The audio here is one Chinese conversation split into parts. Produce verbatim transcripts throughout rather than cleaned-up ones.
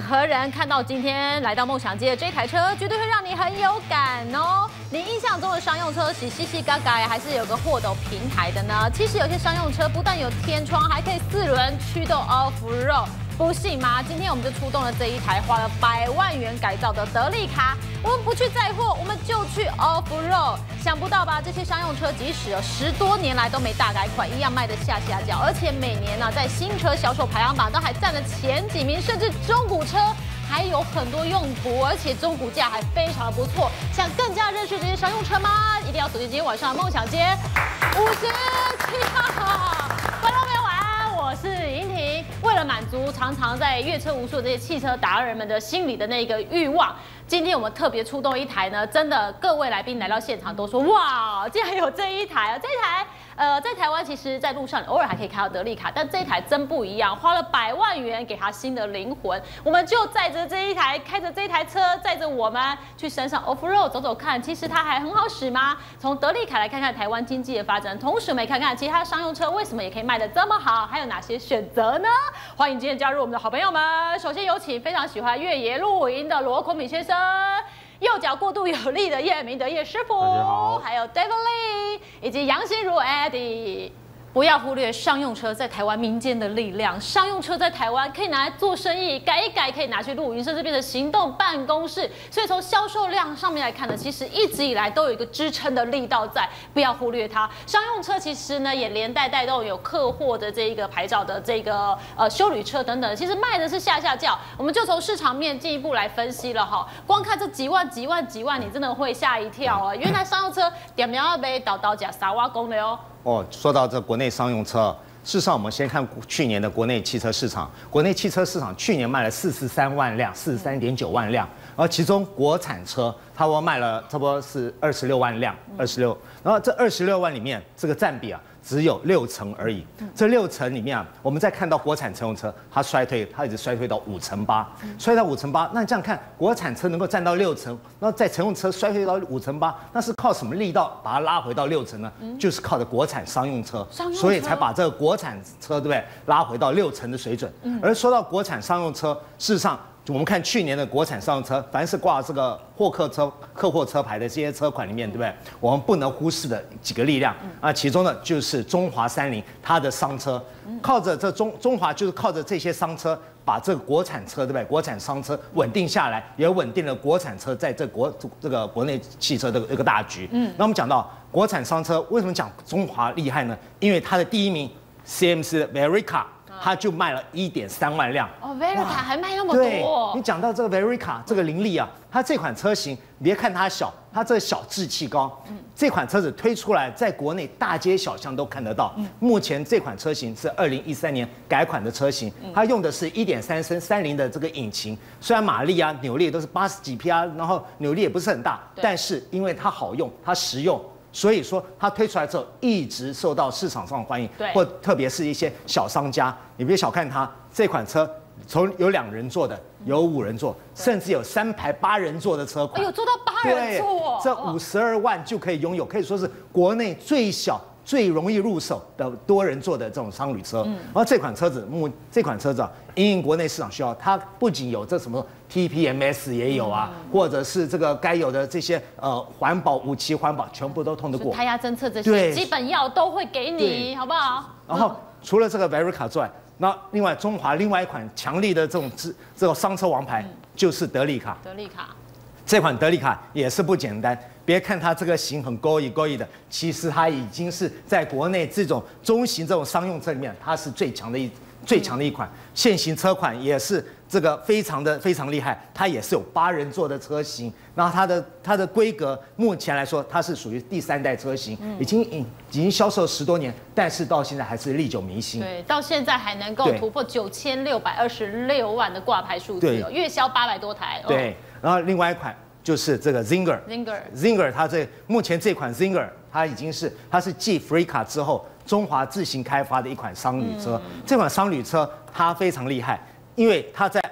何人看到今天来到梦想街的这台车，绝对会让你很有感哦。你印象中的商用车是细细嘎嘎呀，还是有个货斗平台的呢？其实有些商用车不但有天窗，还可以四轮驱动 off road。 不信吗？今天我们就出动了这一台花了百万元改造的德利卡。我们不去载货，我们就去 off road。想不到吧？这些商用车即使有十多年来都没大改款，一样卖得下下脚，而且每年呢、啊，在新车销售排行榜都还占了前几名，甚至中古车还有很多用途，而且中古价还非常的不错。想更加认识这些商用车吗？一定要锁定今天晚上的梦想街五十七号。观众朋友晚安，我是莹婷。为了满足常常在阅车无数的这些汽车达人们的心里的那个欲望，今天我们特别出动一台呢，真的各位来宾来到现场都说哇，竟然有这一台啊！这一台呃，在台湾其实在路上偶尔还可以看到德利卡，但这一台真不一样，花了百万元给它新的灵魂。我们就载着这一台，开着这一台车，载着我们去山上 off road 走走看，其实它还很好使吗？从德利卡来看看台湾经济的发展，同时我们也看看其他商用车为什么也可以卖得这么好，还有哪些选择呢？欢迎今天加入我们的好朋友们。首先有请非常喜欢越野露营的罗孔敏先生。右脚过度有力的叶明德叶师傅， 大家好， 还有 David Lee 以及杨心如 Eddie。不要忽略商用车在台湾民间的力量。商用车在台湾可以拿来做生意，改一改可以拿去露营，甚至变成行动办公室。所以从销售量上面来看呢，其实一直以来都有一个支撑的力道在，不要忽略它。商用车其实呢也连带带动有客货的这一个牌照的这个呃休旅车等等，其实卖的是下下轿。我们就从市场面进一步来分析了哈。光看这几万几万几万，你真的会吓一跳啊！原来商用车点点要被倒倒假傻挖工的哦。 哦，说到这国内商用车，事实上我们先看去年的国内汽车市场，国内汽车市场去年卖了四十三万辆，四十三点九万辆，而其中国产车差不多卖了差不多是二十六万辆，二十六，然后这二十六万里面这个占比啊。只有六成而已，这六成里面啊，我们再看到国产乘用车，它衰退，它一直衰退到五成八，衰到五成八。那你这样看，国产车能够占到六成，然后在乘用车衰退到五成八，那是靠什么力道把它拉回到六成呢？就是靠着国产商用车，所以才把这个国产车对不对拉回到六成的水准。而说到国产商用车，事实上。我们看去年的国产商用车，凡是挂这个货客车、客货车牌的这些车款里面，对不对？我们不能忽视的几个力量啊，其中呢就是中华三菱它的商车，靠着这中中华就是靠着这些商车，把这个国产车对不对？国产商车稳定下来，也稳定了国产车在这国这个国内汽车的这个大局。嗯，那我们讲到国产商车，为什么讲中华厉害呢？因为它的第一名 C M C 的 Verica。它就卖了一点三万辆哦 ，Verica 还卖那么多。 对，你讲到这个 Verica 这个凌厉啊，它这款车型，你别看它小，它这个小志气高。嗯，这款车子推出来，在国内大街小巷都看得到。嗯，目前这款车型是二零一三年改款的车型，它用的是一点三升三菱的这个引擎，虽然马力啊、扭力都是八十几匹啊，然后扭力也不是很大，但是因为它好用，它实用。所以说，它推出来之后一直受到市场上的欢迎，或特别是一些小商家，你别小看它这款车，从有两人坐的，有五人坐，甚至有三排八人坐的车款， 哎呦，坐到八人座， 这五十二万就可以拥有，可以说是国内最小。最容易入手的多人座的这种商旅车，嗯，然后这款车子目这款车子啊，因应国内市场需要，它不仅有这什么 T P M S 也有啊，嗯、或者是这个该有的这些呃环保五期环保全部都通得过， 胎压侦测这些基本药都会给你，好不好？ 然后除了这个 Verica 之外，那另外中华另外一款强力的这种这种商车王牌、嗯、就是德利卡， 德利卡。 这款德利卡也是不简单，别看它这个型很勾引勾引的，其实它已经是在国内这种中型这种商用车里面，它是最强的一最强的一款。现行车款也是这个非常的非常厉害，它也是有八人座的车型，然后它的它的规格目前来说，它是属于第三代车型，已经已经销售十多年，但是到现在还是历久弥新。 对，到现在还能够突破九千六百二十六万的挂牌数字哦，月销八百多台。 对。哦，然后另外一款就是这个 Zinger，Zinger，Zinger， 它这目前这款 Zinger 它已经是它是继 Freca 之后中华自行开发的一款商旅车。嗯、这款商旅车它非常厉害，因为它在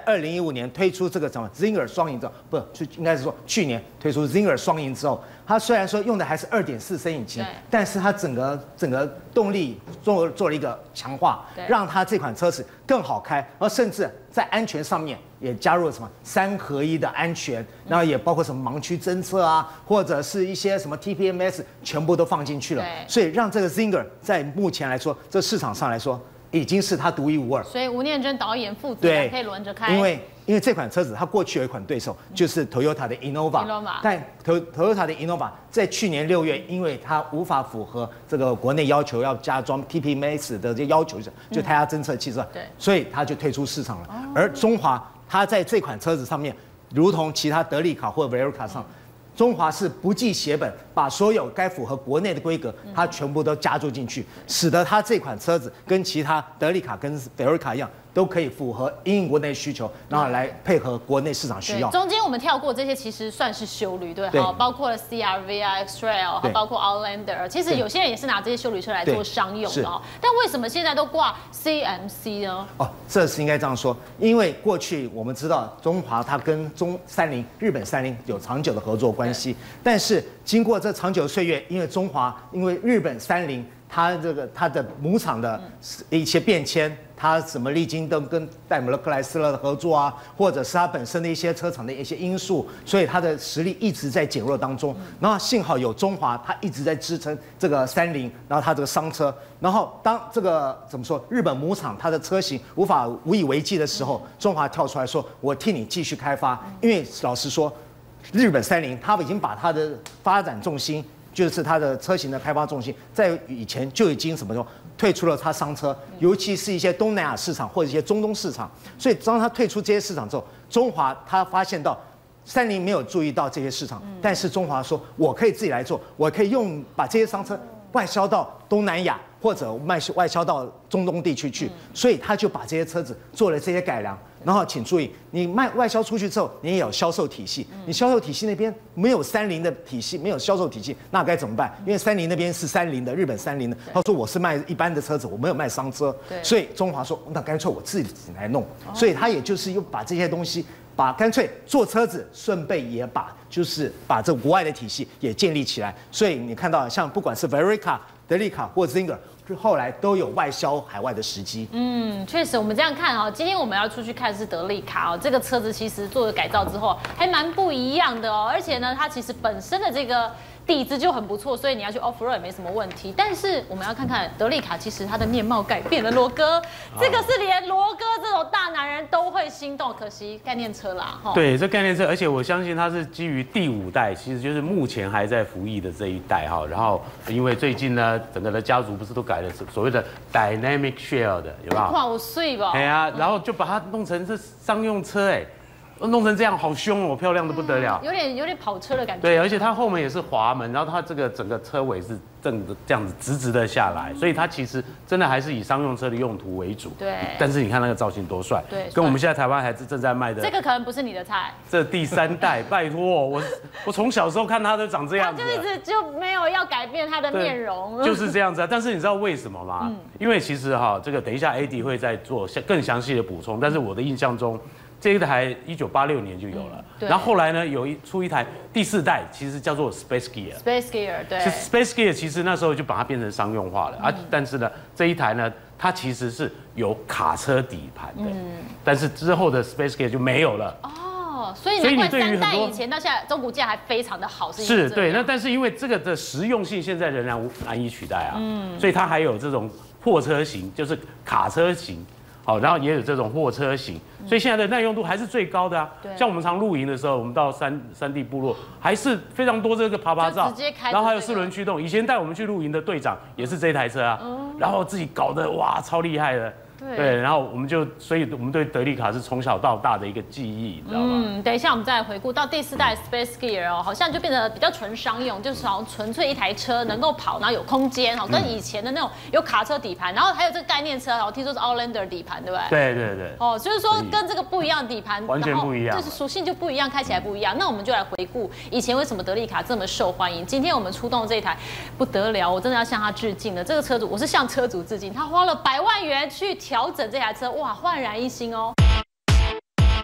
二零一五年推出这个什么 Zinger 双赢之后，不，就应该是说去年推出 Zinger 双赢之后，它虽然说用的还是二点四升引擎，但是它整个整个动力做做了一个强化，让它这款车子更好开，而甚至在安全上面也加入了什么三合一的安全，然后也包括什么盲区侦测啊，或者是一些什么 T P M S 全部都放进去了，所以让这个 Zinger 在目前来说，这市场上来说。已经是它独一无二， 所以吴念真导演父子俩可以轮着开。 因为因为这款车子它过去有一款对手就是 Toyota 的 Innova， 但 Toyota 的 Innova 在去年六月，因为它无法符合这个国内要求要加装 T P M S 的这要求，就胎压侦测器是，对，所以它就退出市场了。而中华它在这款车子上面，如同其他德利卡或 Veronica 上。中华是不计血本，把所有该符合国内的规格，它全部都加注进去，使得它这款车子跟其他德利卡跟 Veronica 一样，都可以符合因应国内需求，然后来配合国内市场需要。 中间我们跳过这些，其实算是休旅，对，好，包括了 C R V 啊、X-Trail， 包括 Outlander， 其实有些人也是拿这些休旅车来做商用的哦。但为什么现在都挂 C M C 呢？ 哦，这是应该这样说，因为过去我们知道中华它跟中三菱、日本三菱有长久的合作关系，但是经过这长久岁月，因为中华，因为日本三菱。它这个它的母厂的一些变迁，它什么历经都跟戴姆勒克莱斯勒的合作啊，或者是它本身的一些车厂的一些因素，所以它的实力一直在减弱当中。然后幸好有中华，它一直在支撑这个三菱，然后它这个商车。然后当这个怎么说，日本母厂它的车型无法无以为继的时候，中华跳出来说：“我替你继续开发。”因为老实说，日本三菱它已经把它的发展重心。就是它的车型的开发重心，在以前就已经什么说退出了它商车，尤其是一些东南亚市场或者一些中东市场。所以当它退出这些市场之后，中华它发现到三菱没有注意到这些市场，但是中华说我可以自己来做，我可以用把这些商车外销到东南亚或者卖外销到中东地区去，所以他就把这些车子做了这些改良。然后请注意，你卖外销出去之后，你也有销售体系。你销售体系那边没有三菱的体系，没有销售体系，那该怎么办？因为三菱那边是三菱的，日本三菱的。他说我是卖一般的车子，我没有卖商车。所以中华说，那干脆我自己来弄。所以他也就是又把这些东西，把干脆做车子，顺便也把就是把这国外的体系也建立起来。所以你看到像不管是 Veronica、德利卡或 Zinger。后来都有外销海外的时机。 嗯，确实，我们这样看哦，今天我们要出去看的是德利卡哦，这个车子其实做了改造之后还蛮不一样的哦，而且呢，它其实本身的这个底子就很不错，所以你要去 off road 也没什么问题。但是我们要看看德利卡，其实它的面貌改变了，罗哥，这个是连罗哥这种大男人都会心动，可惜概念车啦，哈。 对，这概念车，而且我相信它是基于第五代，其实就是目前还在服役的这一代哈。然后因为最近呢，整个的家族不是都改了所谓的 dynamic shell 的，有没有？ 哇，我碎吧。 哎呀，然后就把它弄成是商用车，哎。弄成这样好凶哦，漂亮的不得了， 有点有点跑车的感觉。 对，而且它后面也是滑门，然后它这个整个车尾是正的这样子直直的下来，所以它其实真的还是以商用车的用途为主。 对。但是你看那个造型多帅， 对， 跟我们现在台湾还是正在卖的。 这个可能不是你的菜。 这第三代，拜托我我从小时候看它都长这样子。 他就一直就没有要改变它的面容。 就是这样子啊，但是你知道为什么吗？嗯、因为其实哈，这个等一下 A D 会再做更详细的补充，但是我的印象中。这一台一九八六年就有了，嗯、然后后来呢，有一出一台第四代，其实叫做 Space Gear。Space Gear 对。 Space Gear 其实那时候就把它变成商用化了、嗯、啊，但是呢，这一台呢，它其实是有卡车底盘的，嗯、但是之后的 Space Gear 就没有了。 哦，所以难怪三代以前到现在中古价还非常的好，是是对，那但是因为这个的实用性现在仍然难以取代啊，嗯，所以它还有这种货车型，就是卡车型。好，然后也有这种货车型，所以现在的耐用度还是最高的啊。像我们常露营的时候，我们到山山地部落，还是非常多这个爬爬照，然后还有四轮驱动。以前带我们去露营的队长也是这台车啊，然后自己搞得哇超厉害的。对，然后我们就，所以我们对德利卡是从小到大的一个记忆，你知道吗？ 嗯，等一下我们再来回顾到第四代 Space Gear 哦，好像就变得比较纯商用，就是好像纯粹一台车能够跑，然后有空间哦，跟以前的那种有卡车底盘，然后还有这个概念车，我听说是 Outlander 底盘，对不对？ 对对对。 哦，就是说跟这个不一样的底盘， 完全不一样， 就是属性就不一样，开起来不一样。那我们就来回顾以前为什么德利卡这么受欢迎。今天我们出动这一台不得了，我真的要向他致敬了。这个车主，我是向车主致敬，他花了百万元去调整这台车。哇，焕然一新哦！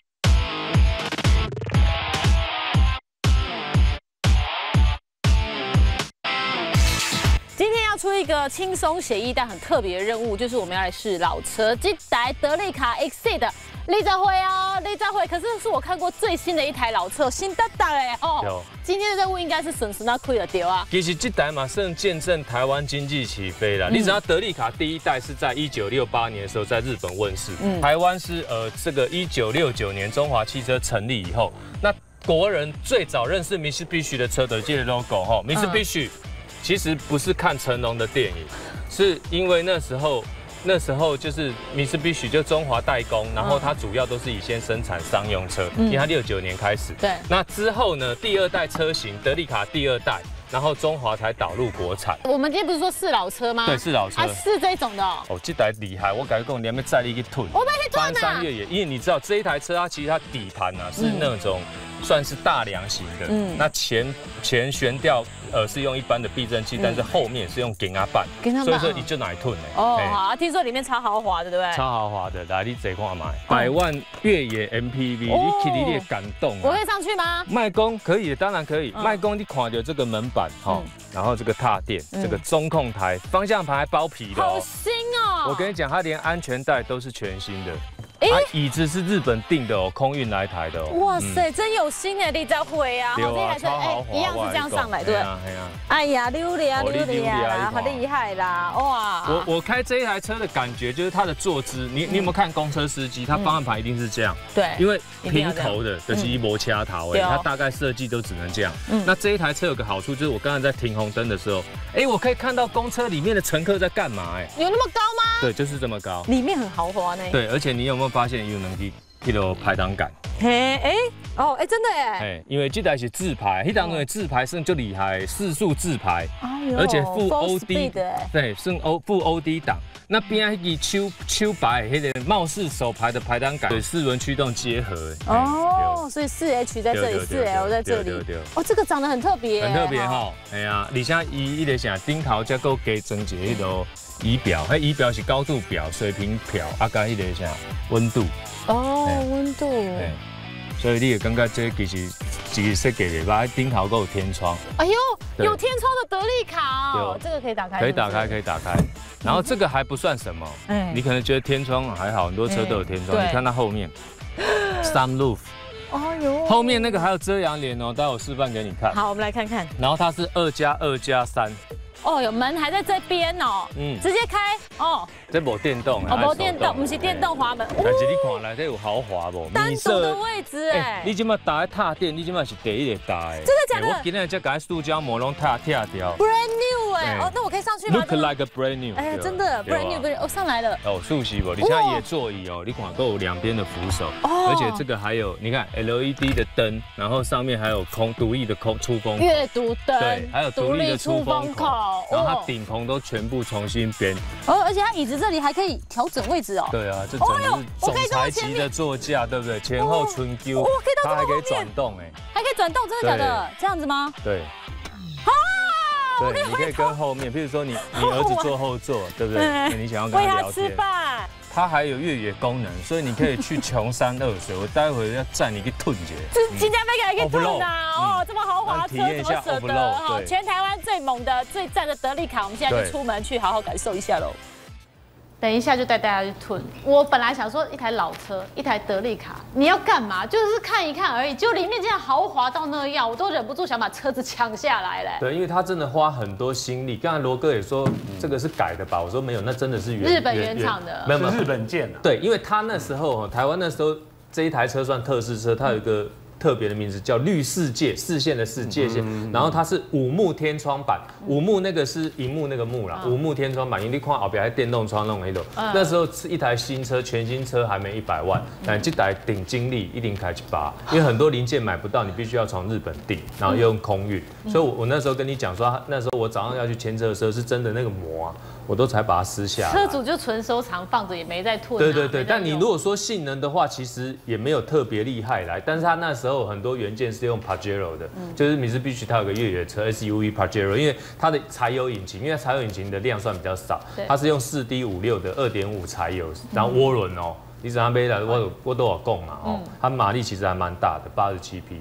出一个轻松写意但很特别的任务，就是我们要来试老车，这台德利卡 Exceed。立在会哦，立在会，可是是我看过最新的一台老车，新哒哒哎哦。今天的任务应该是省时那亏了丢啊。 其实这台马上见证台湾经济起飞了。嗯、你知道德利卡第一代是在一九六八年的时候在日本问世，嗯、台湾是呃这个一九六九年中华汽车成立以后，那国人最早认识 Mitsubishi 的车的这个 logo 哈 ，Mitsubishi 其实不是看成龙的电影，是因为那时候。那时候就是Mitsubishi就中华代工，然后它主要都是以先生产商用车，嗯、因为它六九年开始。对。那之后呢，第二代车型德利卡第二代，然后中华才导入国产。 我们今天不是说试老车吗？ 对，试老车。 啊，是这种的哦。 哦，这台厉害，我改讲连面载力去吞。 我们可以吞翻山越野，因为你知道这一台车它其实它底盘啊是那种。算是大梁型的，嗯，那前前悬吊呃是用一般的避震器，嗯、但是后面是用金阿板，所以说你就哪一吞呢？ 哦，好，听说里面超豪华的，对不对？ 超豪华的，来你这块买，百万越野 M P V，、哦、你起你也感动、啊。 我可以上去吗？ 卖工可以，当然可以。卖工、嗯、你看到这个门板哈，嗯、然后这个踏垫，嗯、这个中控台，方向盘还包皮的、哦， 好新哦！ 我跟你讲，它连安全带都是全新的。哎，椅子是日本订的哦，空运来台的哦。 哇塞，真有心哎，立在会啊， 这台车哎， 一样是这样上来，对不对？哎呀，溜利啊，溜利啊，好厉害啦，哇！ 我我开这一台车的感觉就是它的坐姿，你你有没有看公车司机？他方向盘一定是这样， 对， 因为平头的就是一摩掐头哎，它大概设计都只能这样。那这一台车有个好处就是我刚才在停红灯的时候，哎，我可以看到公车里面的乘客在干嘛哎？ 有那么高吗？ 对，就是这么高， 里面很豪华呢。 对，而且你有没有发现有能去迄个排档杆？ 嘿，哎，哦，哎，真的耶！ 哎，因为这台是自排，迄档的自排算就厉害，四速自排，而且负 O D， 对，算 O 负 O D 档。那边那个秋秋白迄个貌似手排的排档杆，对，四轮驱动结合。 哦，所以四 H 在这里，四 L 在这里。哦，这个长得很特别， 很特别哈。哎呀，而且伊伊个啥顶头才够加装一个迄个仪表，迄仪表是高度表、水平表，啊加迄个啥温度。 哦，温度。对， 所以你也感觉这其实其实设计袂歹，顶头还有天窗。 哎呦，有天窗的德利卡哦，这个可以打开。 可以打开，可以打开。然后这个还不算什么，嗯，你可能觉得天窗还好，很多车都有天窗。你看它后面 ，sunroof。哦呦，后面那个还有遮阳帘哦，待会我示范给你看。 好，我们来看看。 然后它是二加二加三。 哦，有门还在这边哦，嗯，直接开哦。 这无电动， 哦，无电动，不是电动滑门。 但是你看来这有豪华不？ 单独的位置哎。 你今麦打在踏垫，你今麦是第一个打的。 真的假的？ 我今天才把塑胶膜拢踏跳掉。 Brand new 哎，哦，那我可以上去吗 ？Look like a brand new。 哎，真的 brand new， brand new， 哦，上来了。 哦，熟悉不？你现在也座椅哦，你看都有两边的扶手，而且这个还有你看 L E D 的灯，然后上面还有空独立的空出风口， 阅读灯， 对，还有独立的出风口，然后它顶棚都全部重新编。 哦，而且它椅子这里还可以调整位置哦。 对啊，这整个是总裁级的座架，对不对？前后春 Q， 它还可以转动哎， 还可以转动，真的假的？这样子吗？ 对。啊！对，你可以跟后面，譬如说你你儿子坐后座，对不对？你想要跟他聊天。喂他吃饭。它还有越野功能，所以你可以去穷山恶水。我待会要载你去吞去。 这新加坡可以吞啊！哦，这么豪华车怎么舍得？哈，全台湾最猛的、最赞的德利卡，我们现在就出门去好好感受一下喽。等一下就带大家去吞。我本来想说一台老车，一台德利卡，你要干嘛？就是看一看而已。就里面竟然豪华到那样，我都忍不住想把车子抢下来嘞。 对，因为他真的花很多心力。刚才罗哥也说这个是改的吧？我说没有，那真的是原日本原厂的， 没有日本建的。 对，因为他那时候台湾那时候这一台车算特试车，它有一个特别的名字叫绿世界，视线的视界线，然后它是五幕天窗版，五幕那个是荧幕那个幕啦，五幕天窗版，因为你看后边还电动窗弄那种，那时候是一台新车，全新车还没一百万，但这台顶经历一定开一百，因为很多零件买不到，你必须要从日本订，然后又用空运，所以我我那时候跟你讲说，那时候我早上要去牵车的时候，是真的那个膜啊，我都才把它撕下来。 车主就纯收藏放着，也没在退。 对对对，但你如果说性能的话，其实也没有特别厉害来，但是它那时候。很多元件是用 Pajero 的，嗯、就是Mitsubishi它有个越野车 S U V Pajero， 因为它的柴油引擎，因为柴油引擎的量算比较少，它是用四 D 五六的二点五柴油，然后涡轮哦，你只要背来我我都有供嘛哦，它马力其实还蛮大的，八十七匹啊，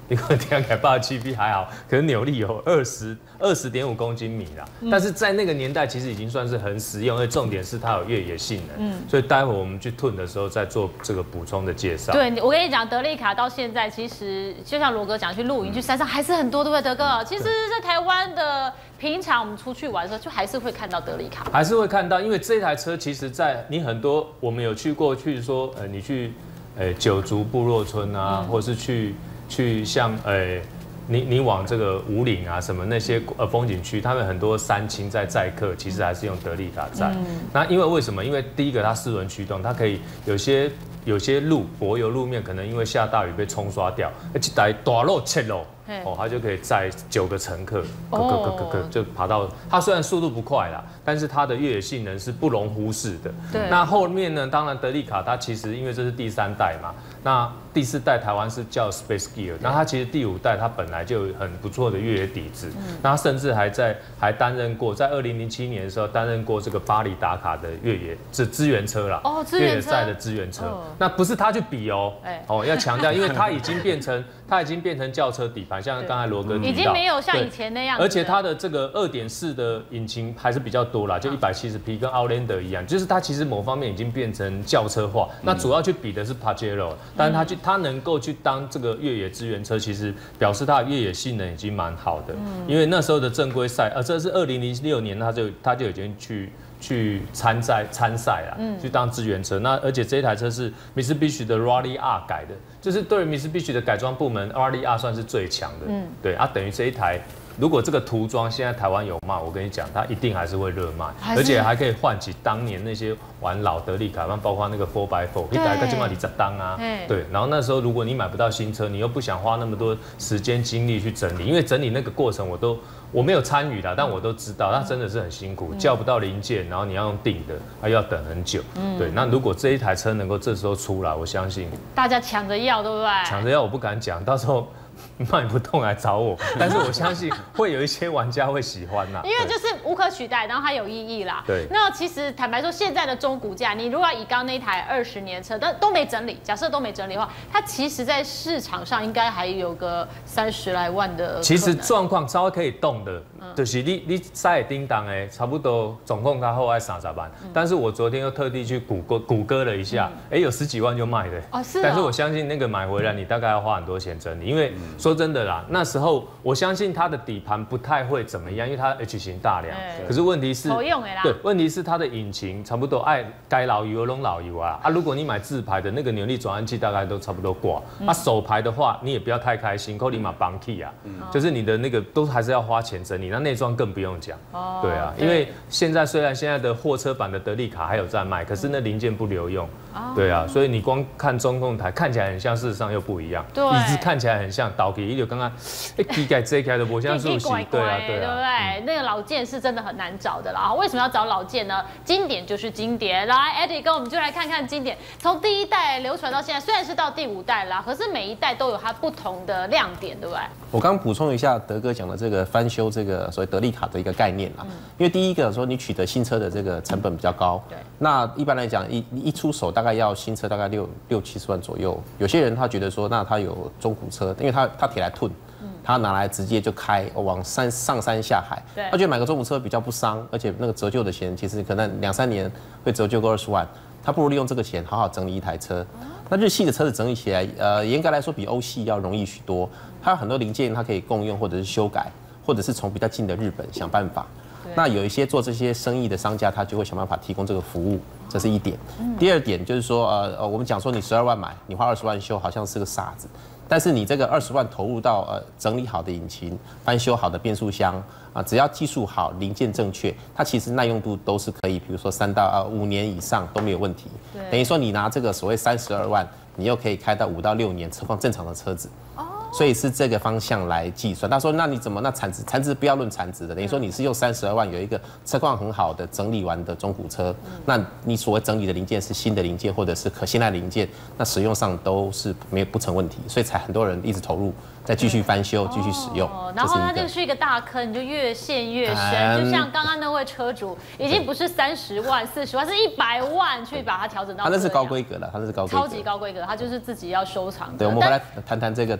你可能听起来八十七匹还好，可是扭力有二十二十点五公斤米啦。嗯、但是在那个年代，其实已经算是很实用，而且重点是它有越野性能。嗯，所以待会我们去吞的时候再做这个补充的介绍。 对，我跟你讲，德利卡到现在其实就像罗哥讲，去露营、嗯、去山上还是很多，对不对，德哥？其实，在台湾的平常我们出去玩的时候，就还是会看到德利卡， 还是会看到，因为这台车其实在你很多我们有去过，去说呃，你去呃九族部落村啊，嗯、或是去。去像呃，你你往这个武岭啊什么那些呃风景区，他们很多山青在载客，其实还是用德利卡载。嗯、那因为为什么？因为第一个它四轮驱动，它可以有些有些路柏油路面可能因为下大雨被冲刷掉，而且台大路切路。哦，它就可以载九个乘客，咯咯咯咯咯就爬到。它虽然速度不快啦，但是它的越野性能是不容忽视的。对。那后面呢？当然德利卡它其实因为这是第三代嘛，那第四代台湾是叫 Space Gear， 那它其实第五代它本来就有很不错的越野底子，嗯、那它甚至还在还担任过，在二零零七年的时候担任过这个巴黎打卡的越野这支援车啦。哦，支援车。越野赛的支援车，哦、那不是他去比哦，哎、哦要强调，因为它已经变成它已经变成轿车底盘。像刚才罗哥提到， 已经没有像以前那样， 而且它的这个二点四的引擎还是比较多啦，就一百七十匹，跟 Outlander 一样，就是它其实某方面已经变成轿车化。嗯、那主要去比的是 Pajero， 但是它去它能够去当这个越野支援车，其实表示它的越野性能已经蛮好的。嗯、因为那时候的正规赛，呃，这是二零零六年，它就它就已经去。去参赛参赛啦，嗯、去当支援车。那而且这一台车是 Mitsubishi 的 Rally R 改的，就是对 Mitsubishi 的改装部门 Rally R 算是最强的。嗯，对啊，等于这一台，如果这个涂装现在台湾有卖，我跟你讲，它一定还是会热卖，而且还可以唤起当年那些玩老德利卡，包括那个 four by four， 一台个起码你十当啊，对。然后那时候如果你买不到新车，你又不想花那么多时间精力去整理，因为整理那个过程我都。我没有参与啦，但我都知道，它真的是很辛苦，叫不到零件，然后你要用订的，还要等很久。嗯，对。那如果这一台车能够这时候出来，我相信大家抢着要，对不对？ 抢着要，我不敢讲，到时候卖不动来找我，但是我相信会有一些玩家会喜欢啦， 因为就是无可取代，然后它有意义啦。 对。 那其实坦白说，现在的中古价，你如果以刚那台二十年车，但都没整理，假设都没整理的话，它其实在市场上应该还有个三十来万的。 其实状况稍微可以动的，嗯、就是你你塞叮当哎，差不多总共它后来三十万，嗯、但是我昨天又特地去谷歌谷歌了一下，哎、嗯，有十几万就卖的。哦，是、哦。但是我相信那个买回来你大概要花很多钱整理，因为。嗯说真的啦，那时候我相信它的底盘不太会怎么样，因为它 H 型大梁。可是问题是，对，问题是它的引擎差不多爱该老油拢老油啊啊！如果你买自排的那个扭力转换器，大概都差不多挂。嗯、啊，手排的话，你也不要太开心，扣立马绑 key 啊，嗯、就是你的那个都还是要花钱整理。那内装更不用讲，哦、对啊，因为现在虽然现在的货车版的德利卡还有在卖，可是那零件不留用。哦、对啊，所以你光看中控台看起来很像，事实上又不一样。对，椅子看起来很像倒给，就刚刚哎，机盖这开的不像熟悉，对啊，对啊， 对不对？嗯、那个老件是真的很难找的啦。为什么要找老件呢？经典就是经典。来 ，Eddie 跟我们就来看看经典，从第一代流传到现在，虽然是到第五代啦，可是每一代都有它不同的亮点，对不对？ 我刚补充一下德哥讲的这个翻修这个所谓德利卡的一个概念啦。嗯、因为第一个说你取得新车的这个成本比较高，对，那一般来讲一一出手大概要新车大概六六七十万左右。有些人他觉得说，那他有中古车，因为他他铁来吞。他拿来直接就开往山上山下海，他觉得买个中古车比较不伤，而且那个折旧的钱其实可能两三年会折旧个二十万，他不如利用这个钱好好整理一台车。那日系的车子整理起来，呃，严格来说比欧系要容易许多，它有很多零件它可以共用或者是修改，或者是从比较近的日本想办法。那有一些做这些生意的商家，他就会想办法提供这个服务，这是一点。第二点就是说，呃呃，我们讲说你十二万买，你花二十万修，好像是个傻子。但是你这个二十万投入到呃整理好的引擎、翻修好的变速箱啊，只要技术好、零件正确，它其实耐用度都是可以，比如说三到呃五年以上都没有问题。等于说你拿这个所谓三十二万，你又可以开到五到六年车况正常的车子。所以是这个方向来计算。他说：“那你怎么那产值？产值不要论产值的，等于说你是用三十二万有一个车况很好的整理完的中古车，那你所谓整理的零件是新的零件或者是可信赖零件，那使用上都是没有不成问题，所以才很多人一直投入。”再继续翻修，继续使用， 哦、然后它就是一个大坑，你就越陷越深。嗯、就像刚刚那位车主，已经不是三十万、四十万，是一百万去把它调整到。 他那是高规格的，他那是高规格， 超级高规格，他就是自己要收藏的。 对，我们回来谈谈这个德利卡。 对，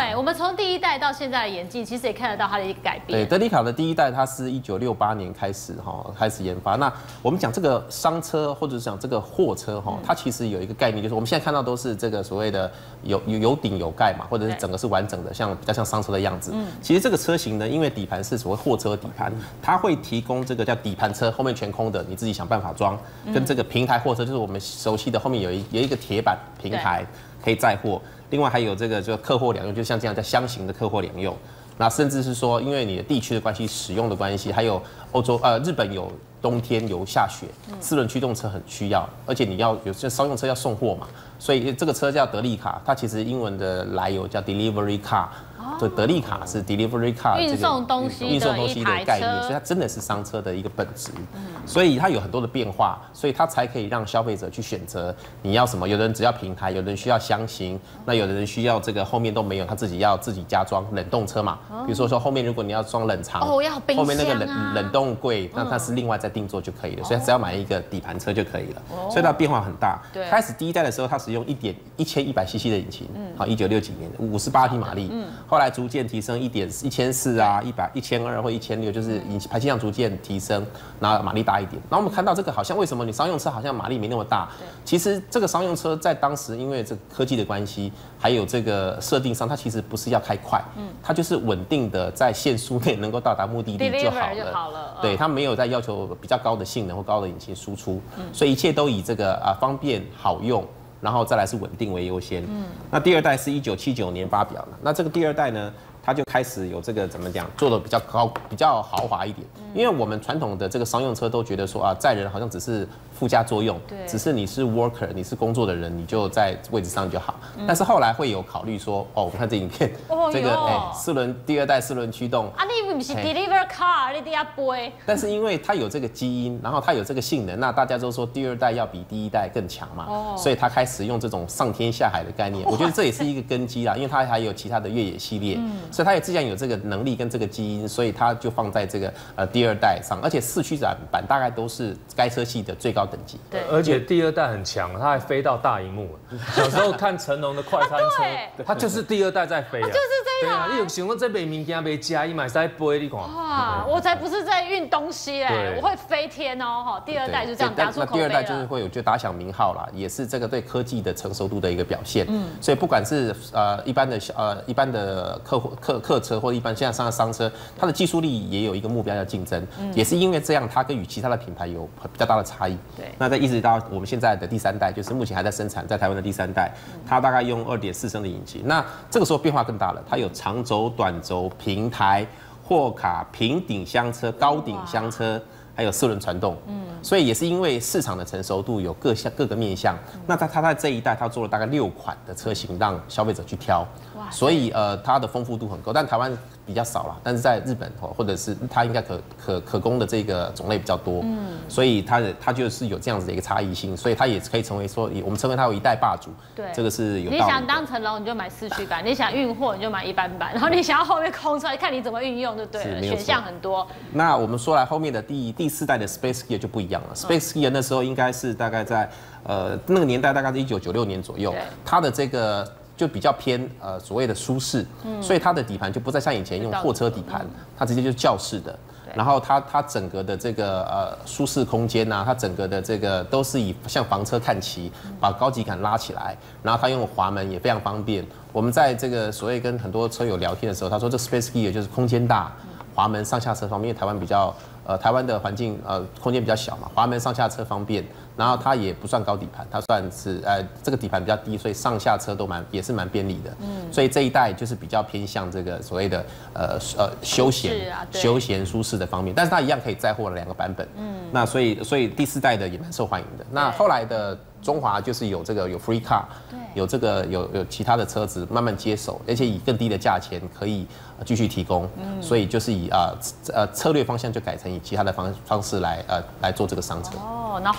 对，我们从第一代到现在的演进，其实也看得到它的一个改变。 对，德利卡的第一代，它是一九六八年开始哈开始研发。那我们讲这个商车或者是讲这个货车哈，它其实有一个概念，就是我们现在看到都是这个所谓的有有有顶有盖嘛，或者是整个是完整的，像比较像商车的样子。嗯，其实这个车型呢，因为底盘是所谓货车底盘，它会提供这个叫底盘车，后面全空的，你自己想办法装，跟这个平台货车就是我们熟悉的后面有一有一个铁板平台可以载货。另外还有这个就客货两用，就像这样叫箱型的客货两用。那甚至是说，因为你的地区的关系、使用的关系，还有欧洲呃日本有冬天有下雪，四轮驱动车很需要，而且你要有些商用车要送货嘛，所以这个车叫德利卡，它其实英文的来由叫 delivery car。所以德利卡是 delivery car 运送东西运送东西的概念，所以它真的是商车的一个本质。所以它有很多的变化，所以它才可以让消费者去选择你要什么。有的人只要平台，有的人需要箱型，那有的人需要这个后面都没有，他自己要自己加装冷冻车嘛。比如说说后面如果你要装冷藏， 哦，要冰箱啊， 后面那个冷冷冻柜，那它是另外再定做就可以了。所以只要买一个底盘车就可以了。所以它变化很大。开始第一代的时候，它使用一点一千一百 C C 的引擎，好，一九六几年五十八匹马力，后来逐渐提升一点一千四啊，一百一千二或一千六，就是引擎排气量逐渐提升，然后马力大一点。然后我们看到这个好像为什么你商用车好像马力没那么大？其实这个商用车在当时因为这个科技的关系，还有这个设定上，它其实不是要开快，它就是稳定的在限速内能够到达目的地就好了。 就好了对，它没有在要求比较高的性能或高的引擎输出，所以一切都以这个啊方便好用。然后再来是稳定为优先。嗯，那第二代是一九七九年发表的。那这个第二代呢，它就开始有这个怎么讲，做的比较高、比较豪华一点。因为我们传统的这个商用车都觉得说啊，载人好像只是附加作用，只是你是 worker， 你是工作的人，你就在位置上就好。但是后来会有考虑说，哦，我们看这影片，这个哎四轮第二代四轮驱动啊，你不是 deliver car， 你得要背。 但是因为它有这个基因，然后它有这个性能，那大家都说第二代要比第一代更强嘛，所以它开始用这种上天下海的概念。我觉得这也是一个根基啦，因为它还有其他的越野系列，所以它也既然有这个能力跟这个基因，所以它就放在这个呃第二代上，而且四驱展版大概都是该车系的最高等级。 对，而且第二代很强，它还飞到大荧幕。小时候看成龙的快餐车，它就是第二代在飞啊， 就是这样。 你有想过这卖物件卖加，伊买在飞，你看。 哇，我才不是在运东西嘞，我会飞天哦！哈，第二代就这样打出口碑了。 那第二代就是会有就打响名号啦，也是这个对科技的成熟度的一个表现。嗯，所以不管是呃一般的呃一般的客户客客车或者一般现在上的商车，它的技术力也有一个目标要竞争，也是因为这样，它跟与其他的品牌有比较大的差异。 对， 那在一直到我们现在的第三代，就是目前还在生产在台湾的第三代，它大概用二点四升的引擎。那这个时候变化更大了，它有长轴、短轴、平台、货卡、平顶箱车、高顶箱车。还有四轮传动，嗯，所以也是因为市场的成熟度有各项各个面向，那它它在这一代它做了大概六款的车型让消费者去挑，所以呃它的丰富度很高，但台湾比较少啦，但是在日本或者是它应该可可可供的这个种类比较多，嗯，所以它的它就是有这样子的一个差异性，所以它也可以成为说我们称为它为一代霸主， 对， 这个是有道理的。 你想当成龙你就买四驱版，你想运货你就买一般版，然后你想要后面空出来看你怎么运用就对了，选项很多。那我们说来后面的第第四代的 Space Gear 就不一样了。Space Gear 那时候应该是大概在呃那个年代，大概是一九九六年左右，它的这个就比较偏呃所谓的舒适，嗯、所以它的底盘就不再像以前用货车底盘，它直接就是轿式的。然后它它整个的这个呃舒适空间呐、啊，它整个的这个都是以向房车看齐，把高级感拉起来。然后它用滑门也非常方便。我们在这个所谓跟很多车友聊天的时候，他说这 Space Gear 就是空间大。滑门上下车方便，因为台湾比较呃台湾的环境呃空间比较小嘛，滑门上下车方便，然后它也不算高底盘，它算是呃这个底盘比较低，所以上下车都蛮也是蛮便利的。嗯，所以这一代就是比较偏向这个所谓的呃呃休闲、啊、休闲舒适的方面，但是它一样可以载货的两个版本。嗯，那所以所以第四代的也蛮受欢迎的。那后来的中华就是有这个有 free car， 有这个有有其他的车子慢慢接手，而且以更低的价钱可以继续提供，嗯、所以就是以啊呃策略方向就改成以其他的方方式来呃来做这个商车。 哦，然后后面就有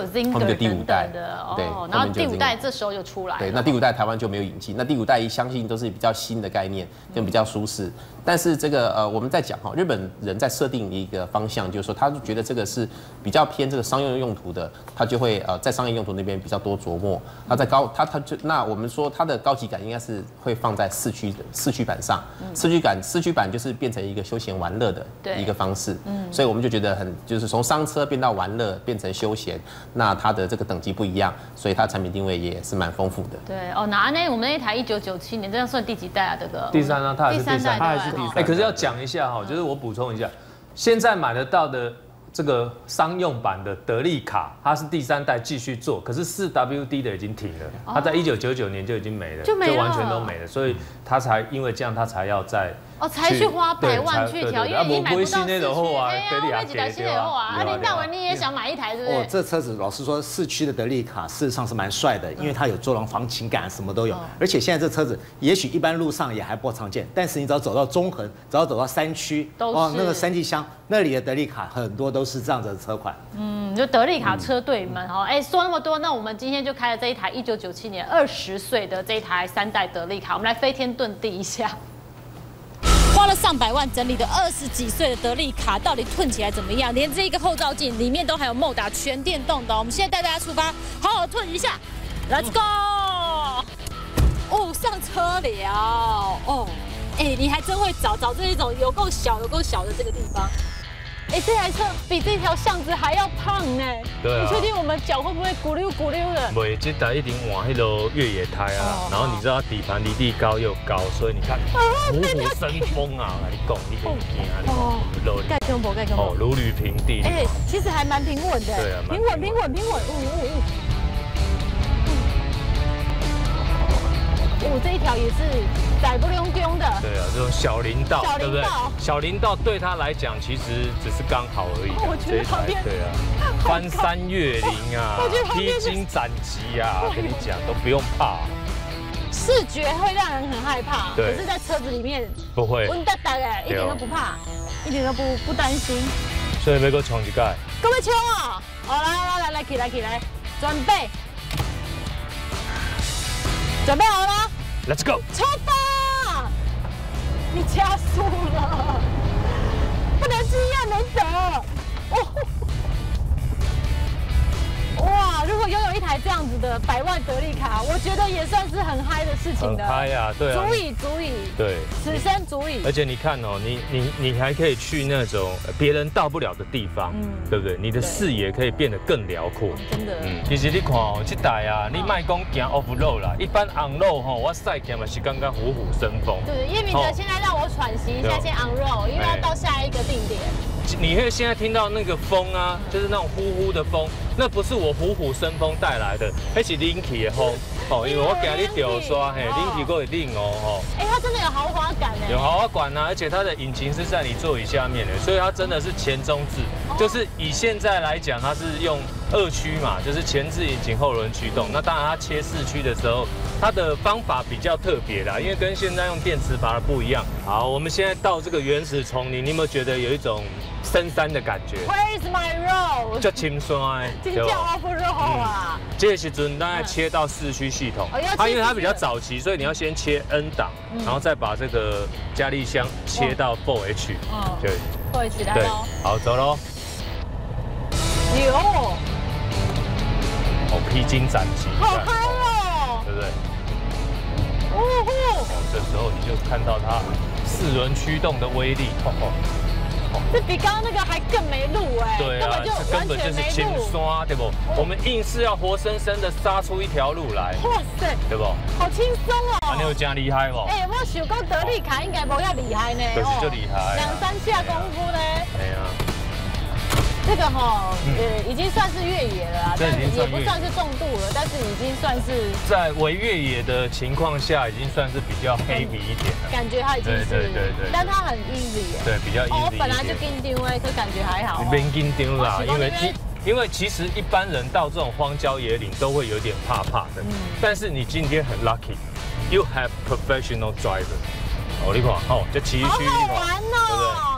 Zinger 后面就第五代等等的对哦，然后第五代 Zinger 这时候就出来了。 对，那第五代台湾就没有引进，那第五代相信都是比较新的概念，跟比较舒适。但是这个呃，我们在讲哈，日本人在设定一个方向，就是说他觉得这个是比较偏这个商业用途的，他就会呃在商业用途那边比较多琢磨。那在高他他就那我们说它的高级感应该是会放在四驱的四驱版上，四驱感四驱版就是变成一个休闲玩乐的一个方式，嗯，所以我们就觉得很就是从商车变到玩乐变成休闲，那它的这个等级不一样，所以它的产品定位也是蛮丰富的。 对哦，那那我们那一台一九九七年，这样算第几代啊？这个第三啊，它还是第三， 它还是第三。 哎，可是要讲一下哈，就是我补充一下，现在买得到的这个商用版的德利卡，它是第三代继续做，可是四 W D 的已经停了，它在一九九九年就已经没了， 就没了， 就完全都没了，所以它才因为这样，它才要再。 哦，才去花百万去调，因为你买不到四驱，哎呀，我买几台新的后啊，啊，林大文你也想买一台，对不对？ 哦，这车子老实说，四驱的德利卡事实上是蛮帅的，因为它有座廊防倾感，什么都有。而且现在这车子也许一般路上也还不常见，但是你只要走到中横，只要走到山区， 哦， 那个山地乡那里的德利卡很多都是这样子的车款。 嗯，就德利卡车队们哦，哎，说那么多，那我们今天就开了这一台一九九七年二十岁的这一台三代德利卡，我们来飞天遁地一下。花了上百万整理的二十几岁的德利卡，到底吞起来怎么样？连这一个后照镜里面都还有 Moda 全电动的。我们现在带大家出发，好好吞一下 ，Let's go！ 哦，上车了哦，哎，你还真会找找这一种有够小、有够小的这个地方。哎，这台车比这条巷子还要胖呢。 对啊。 你确定我们脚会不会咕溜咕溜的？ 不会，这台一定换那个越野胎啊。然后你知道底盘离地高又高，所以你看虎虎生风啊！我跟你讲，你别惊啊，你讲盖胸脯，盖胸脯。 哦，如履平地。 哎，其实还蛮平稳的。 对啊， 平稳，平稳，平稳。嗯嗯嗯。哦，这一条也是窄不溜丢的。 对啊，这种小林道，对不对？小林道对他来讲，其实只是刚好而已。 我觉得旁边， 对啊，翻山越岭啊，披荆斩棘啊，跟你讲都不用怕。 视觉会让人很害怕，可是在车子里面不会， 稳哒哒的，一点都不怕，一点都不不担心。 所以要搁冲一盖。 各位冲啊！好，来来来来，起来起来，准备。准备好了吗 ？Let's go！ 出发！你加速了，不能这样，能得。哦，哇！如果拥有一台这样子的百万德利卡，我觉得也算是很嗨的事情的。 很嗨呀，对啊， 足以足以， 对， 此生足以。 而且你看哦，你你你还可以去那种别人到不了的地方，嗯，对不对？你的视野可以变得更辽阔。 真的，嗯。 其实你看哦，这台啊，你卖讲行 off road 啦，一般 on road 吼，我赛行嘛是刚刚虎虎生风。 对，叶明哲现在让我喘息一下，先 on road，因为要到下一个定点。 你会现在听到那个风啊，就是那种呼呼的风，那不是我虎虎生风带来的，那是 Linky 的风哦，因为我给你丢刷，嘿 ，Linky 够定哦，吼。 哎，它真的有豪华感呢。 有豪华感啊，而且它的引擎是在你座椅下面的，所以它真的是前中置，就是以现在来讲，它是用二驱嘛，就是前置引擎后轮驱动。那当然它切四驱的时候，它的方法比较特别啦，因为跟现在用电磁拔的不一样。好，我们现在到这个原始丛林，你有没有觉得有一种深山的感觉 ？Where's my road？ 叫青山， 对吧？叫 off road 啊。 这个时阵大概切到四驱系统，它因为它比较早期，所以你要先切 N 档，然后再把这个加力箱切到 四 H。 嗯，对 ，四 H 来喽。 好，走喽。 有。 哦，披荆斩棘。 好嗨哦！ 对不对？哦吼！这时候你就看到它四轮驱动的威力。 这比刚刚那个还更没路哎， 对啊，这根本就是青山，对不？我们硬是要活生生的杀出一条路来，哇塞，对不？ 好轻松哦！ 你有真厉害不？ 哎，我想讲德利卡应该无遐厉害呢， 就是就厉害， 两三下功夫呢。 哎呀， 这个哈，呃，已经算是越野了啦，但也不算是重度了，但是已经算是在为越野的情况下，已经算是比较 heavy 一点了。 感觉它已经是，对对对，但它很 easy 耶。 对，比较 easy。 哦，本来就紧张哎，可感觉还好。 别紧张啦，因为因为其实一般人到这种荒郊野岭都会有点怕怕的，但是你今天很 lucky，you have professional driver。哦，你看，哦，这骑去， 好好玩哦。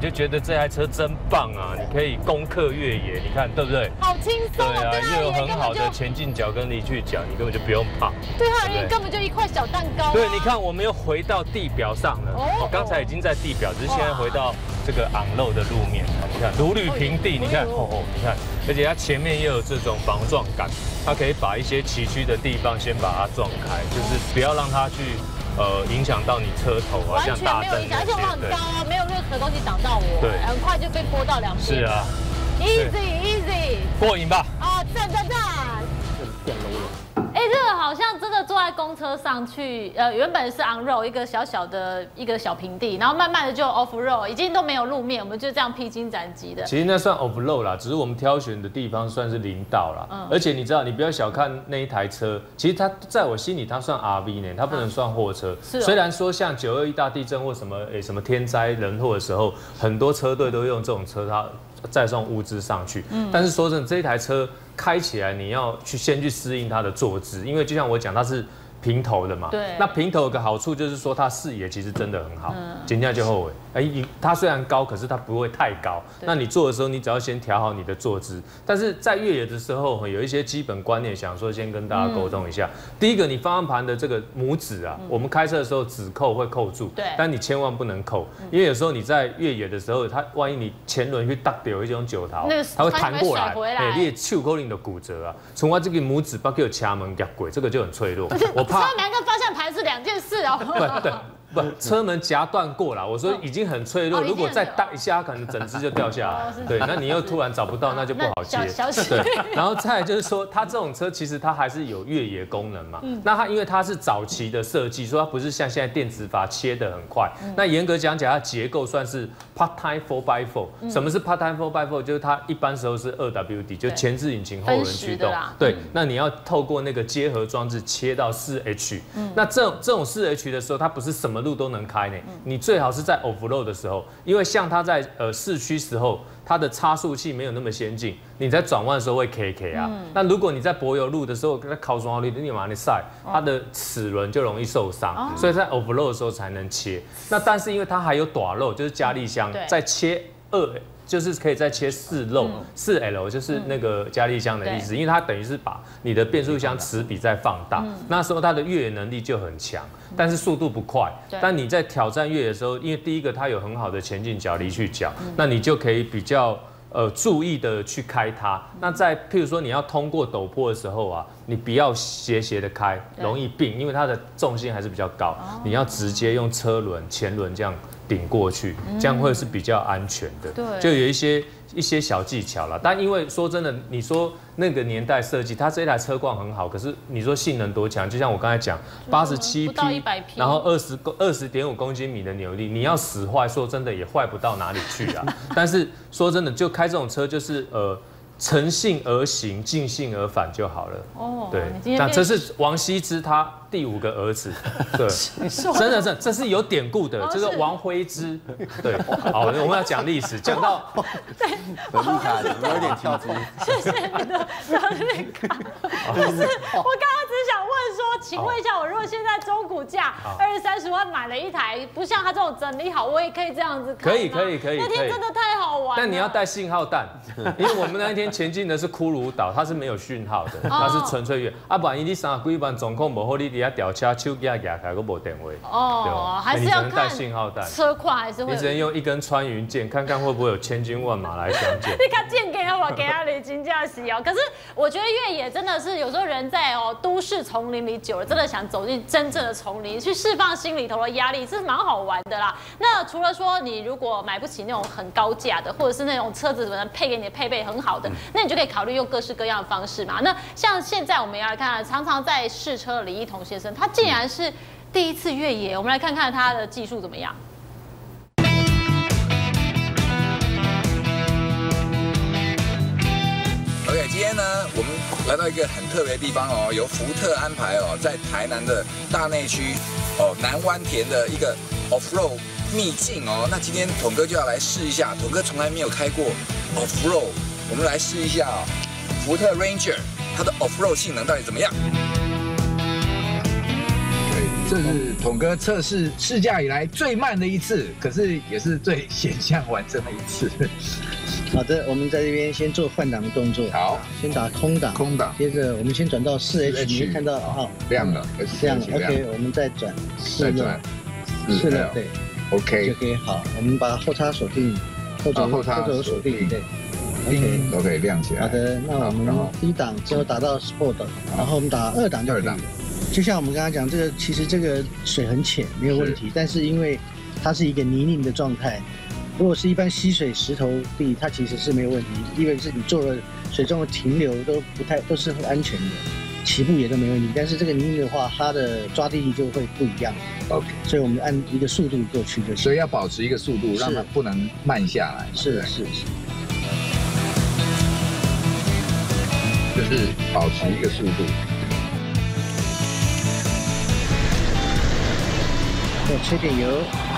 就觉得这台车真棒啊！你可以攻克越野，你看对不对？ 好轻松对啊，又有很好的前进角跟离去角，你根本就不用怕。 对他而言根本就一块小蛋糕。 对，你看我们又回到地表上了。哦，刚才已经在地表，只是现在回到这个 on road 的路面。你看如履平地，你看哦哦，你看，而且它前面又有这种防撞杆，它可以把一些崎岖的地方先把它撞开，就是不要让它去。呃，影响到你车头啊，像大灯， 而且我很高啊，没有任何东西挡到我， 对， 很快就被拨到两边。 是啊 ，easy easy， 过瘾吧？ 啊，赞赞赞！ 变 low 了。 哎，这个好像真的坐在公车上去，呃，原本是 on road 一个小小的一个小平地，然后慢慢的就 off road， 已经都没有路面，我们就这样披荆斩棘的。 其实那算 off road 啦，只是我们挑选的地方算是林道啦。嗯。而且你知道，你不要小看那一台车，其实它在我心里它算 R V 呢，它不能算货车。是、哦。虽然说像九二一大地震或什么诶什么天灾人祸的时候，很多车队都用这种车，它载送物资上去。嗯。但是说真的，这一台车开起来，你要去先去适应它的坐姿，因为就像我讲，它是平头的嘛。对。那平头有个好处就是说，它视野其实真的很好。嗯。减价就后尾，哎，它虽然高，可是它不会太高。那你坐的时候，你只要先调好你的坐姿。但是在越野的时候，有一些基本观念，想说先跟大家沟通一下。嗯、第一个，你方向盘的这个拇指啊，嗯、我们开车的时候指扣会扣住，对，但你千万不能扣，因为有时候你在越野的时候，它万一你前轮去搭掉一种酒桃，它会弹过来，哎，你的手可能就骨折啊。从我这个拇指包括有掐门夹鬼，这个就很脆弱。 我怕车门跟方向盘是两件事哦。 对对。不，车门夹断过了。我说已经很脆弱，如果再搭一下，可能整只就掉下来。对，那你又突然找不到，那就不好接。对，然后再来就是说，它这种车其实它还是有越野功能嘛。那它因为它是早期的设计，所以它不是像现在电子阀切得很快。那严格讲起来，它结构算是 part-time four by four。什么是 part-time four by four？ 就是它一般时候是二 W D， 就前置引擎后轮驱动。对，那你要透过那个结合装置切到四 H。那这种这种四 H 的时候，它不是什么路都能开呢，你最好是在 off road 的时候，因为像它在呃市区时候，它的差速器没有那么先进，你在转弯的时候会 K K 啊。嗯、那如果你在柏油路的时候，在靠双路，你马上晒，它的齿轮就容易受伤，哦、所以在 off road 的时候才能切。那但是因为它还有短漏，就是加力箱，再切二。就是可以再切四漏，四 L 就是那个加力箱的意思，因为它等于是把你的变速箱齿比再放大，那时候它的越野能力就很强，但是速度不快。但你在挑战越野的时候，因为第一个它有很好的前进角、离去角，那你就可以比较呃注意的去开它。那在譬如说你要通过陡坡的时候啊，你不要斜斜的开，容易并，因为它的重心还是比较高，你要直接用车轮、前轮这样顶过去，这样会是比较安全的。对，就有一些一些小技巧啦。但因为说真的，你说那个年代设计，它这台车况很好，可是你说性能多强？就像我刚才讲，八十七匹，然后二十二十点五公斤米的扭力，你要使坏，说真的也坏不到哪里去啊。但是说真的，就开这种车就是呃。诚信而行，尽信而返就好了。哦，对，那这是王羲之他第五个儿子。对，真的是这是有典故的，这个王徽之。对，好，我们要讲历史，讲到德利卡有点跳支。 谢谢你的德利卡。不是，我刚刚只想问说，请问一下，我如果现在中古价二十三十万买了一台，不像他这种整理好，我也可以这样子开吗？ 可以，可以，可以。 那天真的太好玩了。 但你要带信号弹，因为我们那天前进的是骷髅岛，它是没有讯号的，它是纯粹越。啊，不然你三几班总控无好，你底下吊车手机啊压开，都无电话。 哦，还是要看信号弹， 车况还是会。 你只能用一根穿云箭，看看会不会有千军万马来相见。 你看箭给我给他的金价洗哦。可是我觉得越野真的是有时候人在哦都市丛林里久了，真的想走进真正的丛林，去释放心里头的压力，是蛮好玩的啦。那除了说你如果买不起那种很高价的，或者是那种车子可能配给你的配备很好的，那你就可以考虑用各式各样的方式嘛。那像现在我们要来看，常常在试车的李一桐先生，他竟然是第一次越野，我们来看看他的技术怎么样。 OK， 今天呢，我们来到一个很特别的地方哦，由福特安排哦，在台南的大内区哦南湾田的一个 off-road 秘境哦。那今天统哥就要来试一下，统哥从来没有开过 off-road， 我们来试一下哦，福特 Ranger 它的 off-road 性能到底怎么样？对， 这是统哥测试试驾以来最慢的一次，可是也是最险象环生的一次。 好的，我们在这边先做换挡的动作。 好， 先打空档， 空档， 接着我们先转到四 H， 你会看到哈亮了， 亮了 ，OK， 我们再转四六，四六对 ，OK， 就可以好，我们把后叉锁定，后轴后轴锁定，对 ，OK， 都可以亮起来。 好的，那我们第一档之后打到 Sport， 然后我们打二档就可以了。就像我们刚刚讲，这个其实这个水很浅，没有问题，但是因为它是一个泥泞的状态。如果是一般溪水、石头地，它其实是没有问题，因为是你做了水中的停留都不太都是很安全的，起步也都没问题。但是这个泥泞的话，它的抓地力就会不一样。 OK， 所以我们按一个速度过去就行。 所以要保持一个速度，让它不能慢下来。 是是是， 就是保持一个速度。 再吹点油。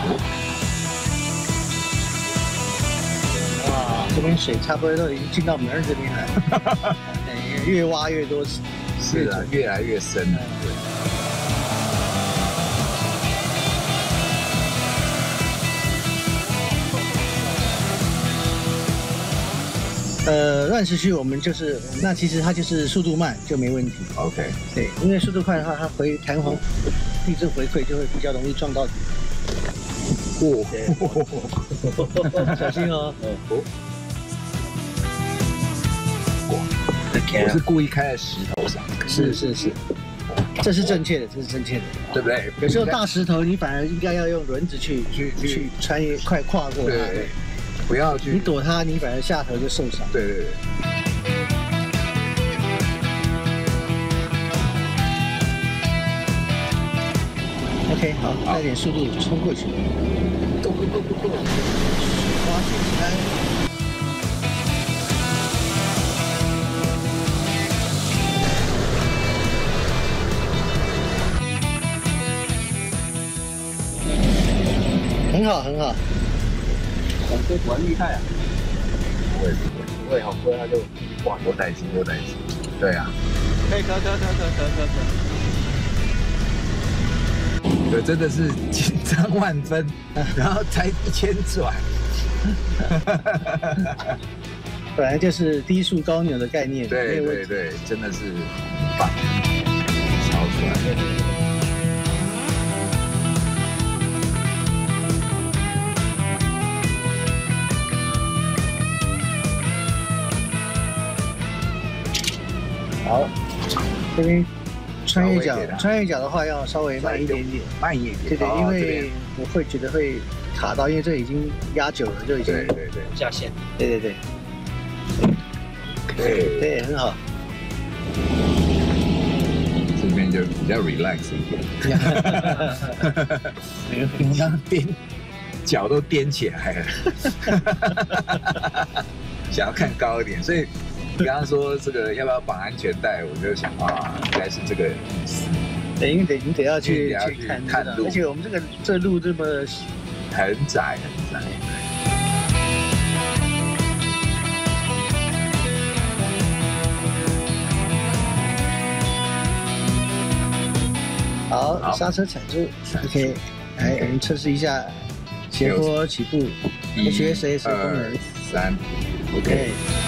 哇，这边水差不多都已经进到门儿这边来，越挖越多， 是啊，越来越深了。 呃，乱时区我们就是，那其实它就是速度慢就没问题。 OK， 对，因为速度快的话，它回弹簧地质回馈就会比较容易撞到底。哦，小心哦。 我是故意开在石头上。 是是是，这是正确的，这是正确的， 对不对？ 有时候大石头你反而应该要用轮子去去去穿越，快跨过它。 对，不要去。 你躲它，你反而下头就受伤。 对对对。 OK， 好，带点速度冲过去。Go go go go go！ 滑进起来。很好，很好。 我这玩厉害啊！ 我也是，我也好喝，他就哇，多带劲，多带劲。对啊。 可以，可可可可可可可。 对，真的是紧张万分，然后才一千转。 本来就是低速高扭的概念。 对对对，真的是很棒，超帅。 好，这边穿越角，穿越角的话要稍微慢一点点， 慢一点。 对对，因为我会觉得会卡到，因为这已经压久了，就已经对对对下线。 对对对， 对对，很好。 这边就比较 relax 一点。刚刚颠脚都颠起来了，想要看高一点，所以。你刚刚说这个要不要绑安全带，我就想啊，应该是这个意思。 对，因为得你得要去去看看路， 而且我们这个这路这么很窄很窄。 好，刹车踩住 ，OK， 来我们测试一下斜坡起步 ，H S S 功能， 三 ，OK。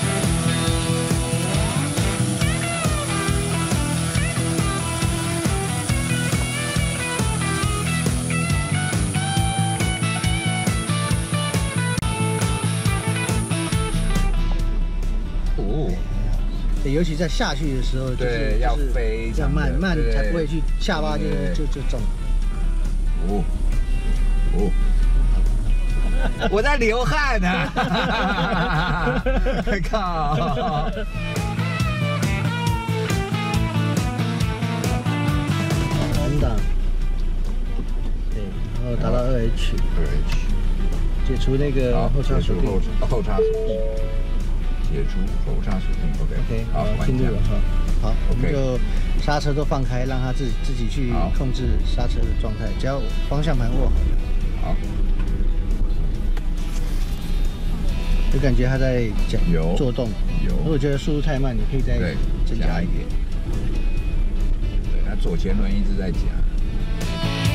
尤其在下去的时候，就是要飞， 要慢慢才不会去下巴就就就中。 哦哦，我在流汗啊！靠！ 三档，对，然后达到二 H， 二 H， 解除那个后叉锁定， 后叉锁定。解除后叉锁定 ，OK OK， 好， 进入了哈，好，我们就刹车都放开，让它自自己去控制刹车的状态，只要方向盘握好。好，就感觉它在讲做动， 有。 如果觉得速度太慢，你可以再增加一点。 对，它左前轮一直在夹。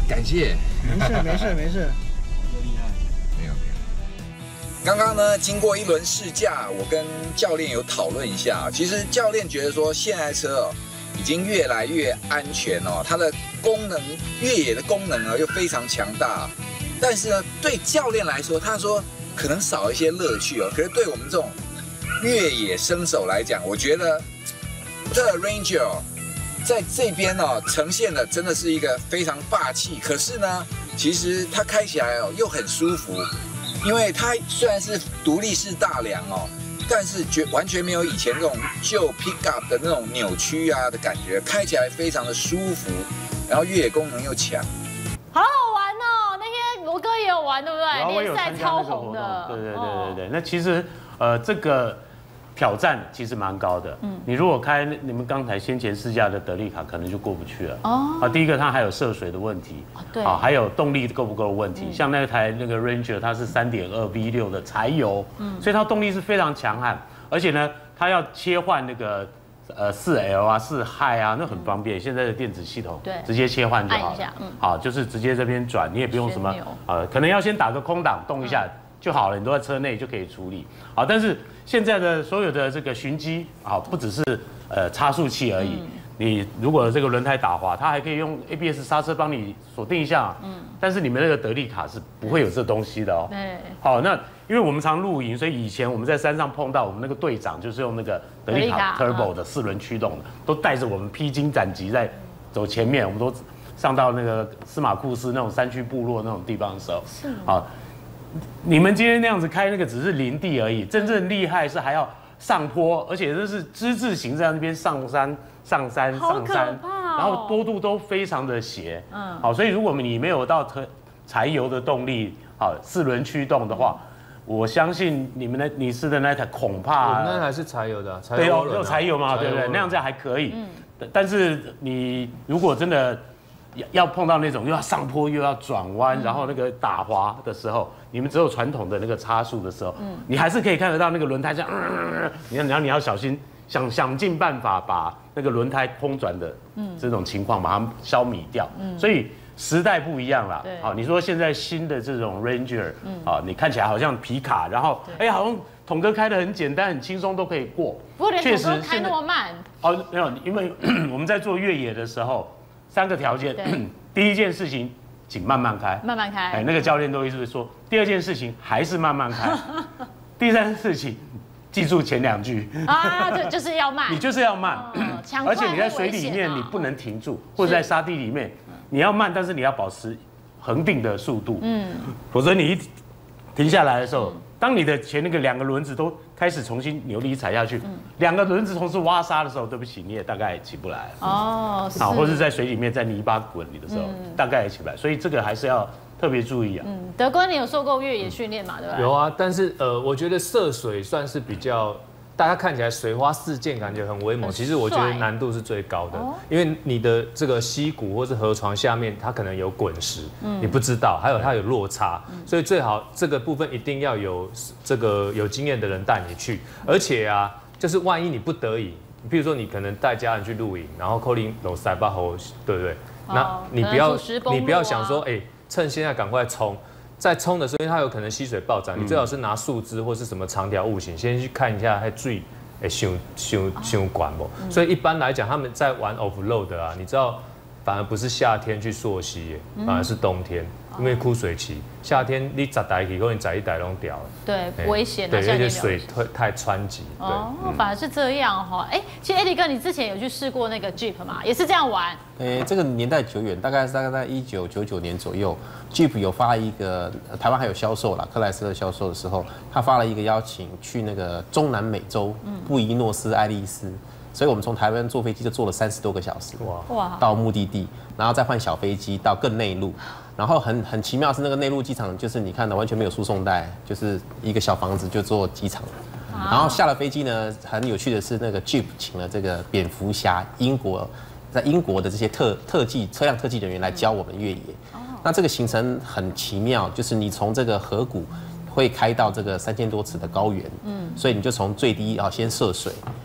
感谢。 没事没事没事。 没有没有。刚刚呢，经过一轮试驾，我跟教练有讨论一下。其实教练觉得说，现在车哦，已经越来越安全哦，它的功能越野的功能呢又非常强大。但是呢，对教练来说，他说可能少一些乐趣哦。可是对我们这种越野新手来讲，我觉得这 Ranger 哦，在这边哦呈现的真的是一个非常霸气。可是呢，其实它开起来哦又很舒服，因为它虽然是独立式大梁哦，但是绝完全没有以前那种旧 pickup 的那种扭曲啊的感觉，开起来非常的舒服，然后越野功能又强。 好好玩哦！那天罗哥也有玩，对不对？联赛超红的。 对对对对对。那其实呃这个挑战其实蛮高的。嗯。你如果开你们刚才先前试驾的德利卡，可能就过不去了。哦。啊，第一个它还有涉水的问题。对。啊，还有动力够不够的问题。像那台那个 Ranger， 它是 三点二 V 六 的柴油，嗯，所以它动力是非常强悍，而且呢，它要切换那个。呃，四 L 啊，四 High 啊，那很方便。现在的电子系统，对，直接切换就好了。嗯，好，就是直接这边转，你也不用什么呃，可能要先打个空档动一下就好了，你都在车内就可以处理。好，但是现在的所有的这个循迹，好，不只是呃差速器而已。你如果这个轮胎打滑，它还可以用 A B S 刹车帮你锁定一下。嗯，但是你们那个德利卡是不会有这东西的哦。对，好，那因为我们常露营，所以以前我们在山上碰到我们那个队长就是用那个德利卡 Turbo 的四轮驱动的，都带着我们披荆斩棘在走前面，我们都上到那个司马库斯那种山区部落那种地方的时候，是啊，你们今天那样子开那个只是林地而已，真正厉害是还要上坡，而且这是之字形在那边上山。上山上山，然后坡度都非常的斜，嗯，好，所以如果你没有到柴油的动力，好四轮驱动的话，我相信你们的你试的那台恐怕， 那台是柴油的， 对哦，有柴油嘛，对不对？那样子还可以，嗯，但是你如果真的要碰到那种又要上坡又要转弯，然后那个打滑的时候，你们只有传统的那个差速的时候，嗯，你还是可以看得到那个轮胎这样，你看，然后你要小心。想想尽办法把那个轮胎空转的这种情况把它消弭掉，嗯，所以时代不一样了。好，你说现在新的这种 Ranger，嗯，啊，你看起来好像皮卡，然后哎，好像统哥开的很简单、很轻松都可以过。 不过连统哥开那么慢。 哦，没有，因为我们在做越野的时候，三个条件，第一件事情，请慢慢开， 慢慢开。 哎，那个教练都一直说，第二件事情还是慢慢开，第三件事情。记住前两句啊，对，就是要慢， 你就是要慢，而且你在水里面你不能停住，或者在沙地里面你要慢，但是你要保持恒定的速度，嗯，否则你一停下来的时候，当你的前那个两个轮子都开始重新扭力踩下去，两个轮子同时挖沙的时候，对不起，你也大概起不来哦，好，或是在水里面在泥巴滚里的时候，大概也起不来，所以这个还是要。特别注意啊！嗯， 德哥，你有受过越野训练嘛？对吧？ 有啊，但是呃，我觉得涉水算是比较，大家看起来水花四溅，感觉很威猛。其实我觉得难度是最高的，因为你的这个溪谷或是河床下面，它可能有滚石，你不知道，还有它有落差，所以最好这个部分一定要有这个有经验的人带你去。而且啊，就是万一你不得已，比如说你可能带家人去露营，然后扣零楼塞巴猴，对不对？那你不要你不要想说，哎。趁现在赶快冲，在冲的时候，因为它有可能溪水暴涨，你最好是拿树枝或是什么长条物型，先去看一下它水诶修修修管不。所以一般来讲，他们在玩 offroad 啊，你知道，反而不是夏天去溯溪，反而是冬天，因为枯水期。夏天你砸台去，可能砸一台拢掉了。 对，危险。 对，而且水太太湍急。 哦，反而是这样哈。哎，其实 Eddie 哥，你之前有去试过那个 Jeep 嘛？也是这样玩。 诶，这个年代久远，大概大概在一九九九年左右 ，Jeep 有发一个，台湾还有销售啦，克莱斯勒销售的时候，他发了一个邀请去那个中南美洲布宜诺斯艾利斯。所以我们从台湾坐飞机就坐了三十多个小时，哇，到目的地，然后再换小飞机到更内陆，然后很很奇妙是那个内陆机场，就是你看的完全没有输送带，就是一个小房子就做机场。然后下了飞机呢，很有趣的是那个 Jeep 请了这个蝙蝠侠英国在英国的这些特特技车辆特技人员来教我们越野。那这个行程很奇妙，就是你从这个河谷会开到这个三千多尺的高原，嗯，所以你就从最低啊先涉水。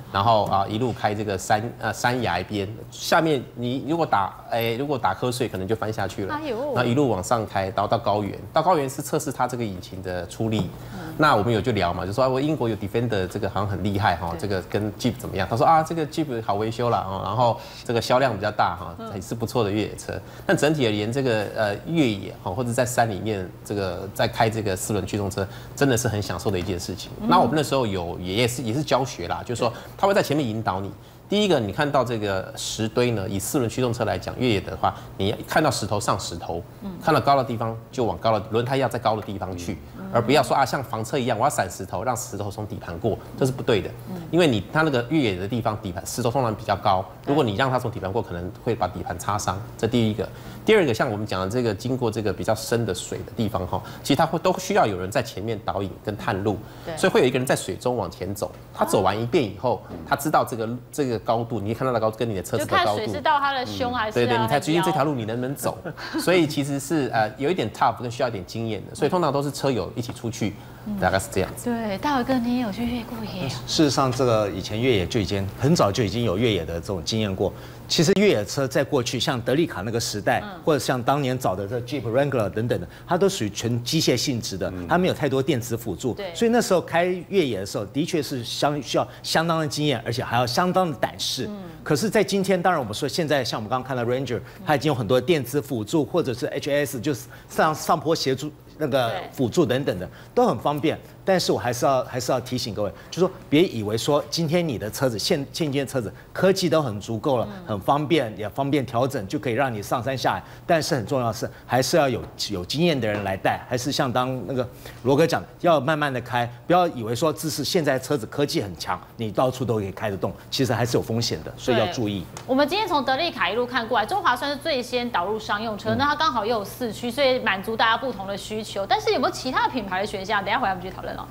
然后啊一路开这个山呃山崖边，下面你如果打哎如果打瞌睡，可能就翻下去了。哎呦，然后一路往上开，然后到高原，到高原是测试它这个引擎的出力。嗯、那我们有就聊嘛，就说啊我英国有 Defender 这个好像很厉害哈，这个跟 Jeep 怎么样？他说啊这个 Jeep 好维修啦哦，然后这个销量比较大哈，也是不错的越野车。但整体而言，这个呃越野哈或者在山里面这个在开这个四轮驱动车，真的是很享受的一件事情。嗯、那我们那时候有也也是也是教学啦，就是说他会在前面引导你。第一个，你看到这个石堆呢，以四轮驱动车来讲，越野的话，你看到石头上石头，看到高的地方就往高的轮胎要在高的地方去，而不要说啊像房车一样，我要闪石头，让石头从底盘过，这是不对的。因为你它那个越野的地方底盘石头通常比较高，如果你让它从底盘过，可能会把底盘擦伤。这第一个。第二个，像我们讲的这个经过这个比较深的水的地方哈，其实它会都需要有人在前面导引跟探路，所以会有一个人在水中往前走。他走完一遍以后，他知道这个这个高度，你看到的高跟你的车子的高度， 就看水是到他的胸还是对对，你才决定这条路你能不能走。所以其实是呃有一点 tough 跟需要一点经验的，所以通常都是车友一起出去。大概是这样子。 对，大伟哥，你也有去越过野？ 事实上，这个以前越野就已经很早就已经有越野的这种经验过。其实越野车在过去，像德利卡那个时代，嗯、或者像当年早的这 Jeep Wrangler 等等的，它都属于纯机械性质的，它没有太多电子辅助。对，所以那时候开越野的时候，的确是相需要相当的经验，而且还要相当的胆识。嗯、可是，在今天，当然我们说现在像我们刚刚看到 Ranger， 它已经有很多电子辅助，或者是 H S， 就是上上坡协助。那个辅助等等的都很方便，但是我还是要还是要提醒各位，就说别以为说今天你的车子现现今的车子科技都很足够了，很方便也方便调整，就可以让你上山下海。但是很重要的是，还是要有有经验的人来带，还是像当那个罗哥讲的，要慢慢的开，不要以为说这是现在车子科技很强，你到处都可以开得动，其实还是有风险的，所以要注意。 我们今天从德利卡一路看过来，中华算是最先导入商用车，嗯、那它刚好又有四驱，所以满足大家不同的需求。但是有没有其他的品牌的选项？等一下回来我们继续讨论哦。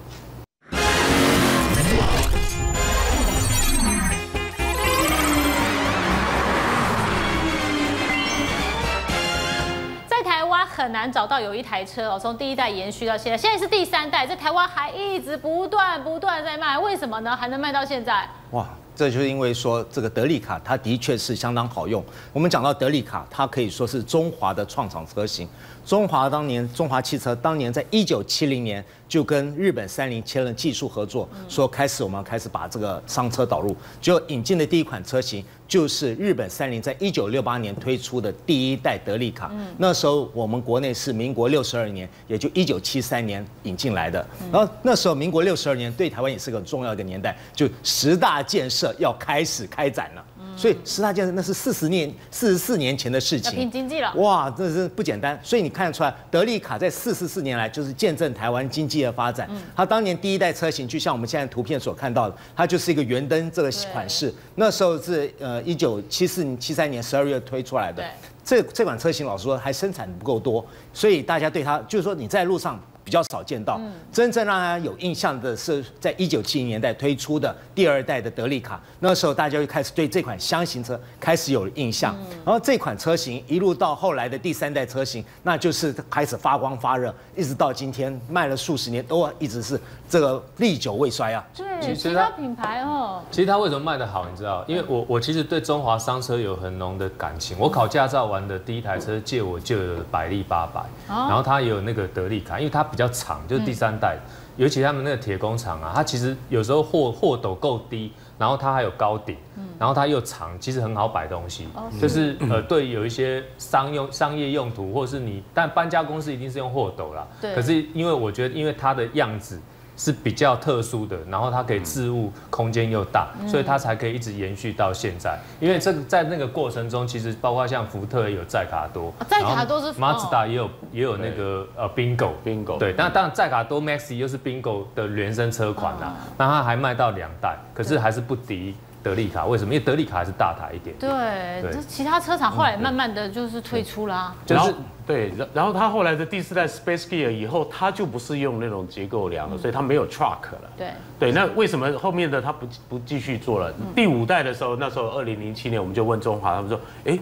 在台湾很难找到有一台车哦，从第一代延续到现在，现在是第三代，在台湾还一直不断不断在卖，为什么呢？还能卖到现在？哇！ 这就是因为说这个德利卡它的确是相当好用。我们讲到德利卡，它可以说是中华的创厂车型。中华当年中华汽车当年在一九七零年就跟日本三菱签了技术合作，说开始我们开始把这个商车导入，就引进的第一款车型就是日本三菱在一九六八年推出的第一代德利卡。那时候我们国内是民国六十二年，也就一九七三年引进来的。然后那时候民国六十二年对台湾也是个很重要的年代，就十大建设要开始开展了，所以十大建设那是四十年、四十四年前的事情， 拼经济了， 哇，这是不简单。所以你看得出来，德利卡在四十四年来就是见证台湾经济的发展。嗯、它当年第一代车型，就像我们现在图片所看到的，它就是一个圆灯这个款式，那时候是呃一九七四、七三年十二月推出来的。这这款车型老实说还生产不够多，所以大家对它就是说你在路上比较少见到。嗯、真正让他有印象的是，在一九七零年代推出的第二代的德利卡，那时候大家就开始对这款箱型车开始有印象。嗯、然后这款车型一路到后来的第三代车型，那就是开始发光发热，一直到今天卖了数十年，都一直是这个历久未衰啊。 对，其他品牌哦。 其实它为什么卖得好，你知道？因为我我其实对中华商车有很浓的感情。我考驾照完的第一台车借我就有百利八百，然后它也有那个德利卡，因为它比较长，就是第三代，嗯、尤其他们那个铁工厂啊，它其实有时候货货斗够低，然后它还有高顶，嗯、然后它又长，其实很好摆东西，哦、就是呃对有一些商用商业用途，或者是你，但搬家公司一定是用货斗啦，可是因为我觉得因为它的样子是比较特殊的，然后它可以置物空间又大，嗯、所以它才可以一直延续到现在。因为这个在那个过程中，其实包括像福特也有载卡多， 载卡多是马自达也有也有那个呃 Bingo Bingo 对，但当然载卡多 Maxi 又是 Bingo 的原生车款啦，那它还卖到两代，可是还是不敌德利卡。为什么？因为德利卡还是大台一点。 对，这其他车厂后来慢慢的就是退出啦。 就是对，然后它后来的第四代 Space Gear 以后，它就不是用那种结构梁了，所以它没有 truck 了。 对对，那为什么后面的它不不继续做了？第五代的时候，那时候二零零七年我们就问中华，他们说，哎，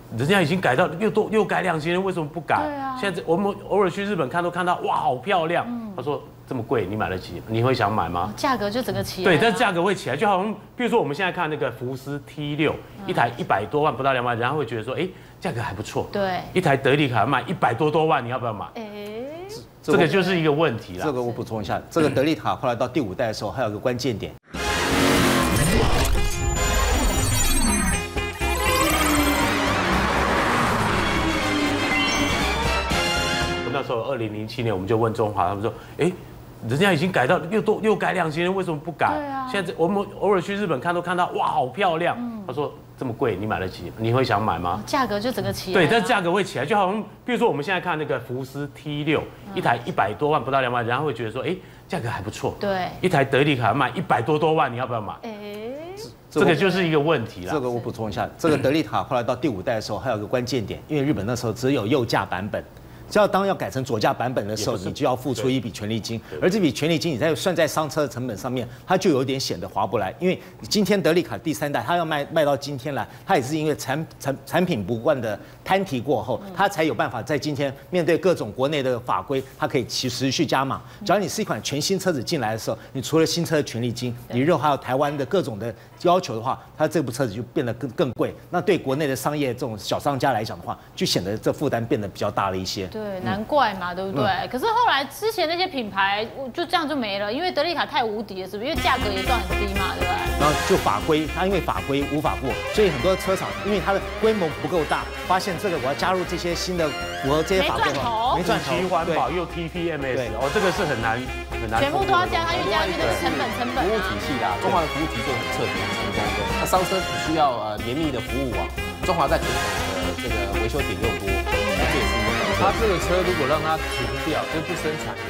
人家已经改到又多又改两千了，为什么不改？ 对啊。 现在我们偶尔去日本看都看到，哇，好漂亮。嗯、他说这么贵，你买得起？你会想买吗？ 价格就整个起来。 对，但是价格会起来，就好像比如说我们现在看那个福斯 T 六，一台一百多万不到两万，人家会觉得说，哎，价格还不错。 对。 一台德利卡卖一百多多万，你要不要买？哎。这个就是一个问题啦。 这个我补充一下，这个德利卡后来到第五代的时候，还有个关键点。 那时候二零零七年，我们就问中华，他们说，哎，人家已经改到又多又改两千了，为什么不改？ 对啊。 现在我们偶尔去日本看都看到，哇，好漂亮。嗯、他说这么贵，你买得起？你会想买吗？ 价格就整个起来。 对，但是价格会起来，就好像比如说我们现在看那个福斯 T 六，一台一百多万不到两万，人家会觉得说，哎，价格还不错。 对。 一台德利卡卖一百多多万，你要不要买？哎。这个就是一个问题啦。 这个我补充一下，这个德利卡后来到第五代的时候，还有个关键点，因为日本那时候只有右驾版本。只要当要改成左驾版本的时候，你就要付出一笔权利金，而这笔权利金你再算在商车的成本上面，它就有点显得划不来。因为今天德利卡第三代，它要卖卖到今天来，它也是因为产产产品不断的摊提过后，它才有办法在今天面对各种国内的法规，它可以持续加码。只要你是一款全新车子进来的时候，你除了新车的权利金，你日后还有台湾的各种的要求的话，它这部车子就变得更更贵。那对国内的商业这种小商家来讲的话，就显得这负担变得比较大了一些。 对，难怪嘛，对不对？嗯、可是后来之前那些品牌就这样就没了，因为德利卡太无敌了，是不是？因为价格也算很低嘛，对不对？ 然后就法规，它因为法规无法过，所以很多车厂因为它的规模不够大，发现这个我要加入这些新的符合这些法规， 没赚头， 没环保又 T P M S， 哦，这个是很难很难， 全部都要加上去，加上去那个成本成本、啊。 服务体系啦，中华的服务体系很彻底、很成功的。那商车只需要呃严密的服务网，中华在全省的这个维修点又多，这也是一个。 他这个车如果让它停掉，就不生产。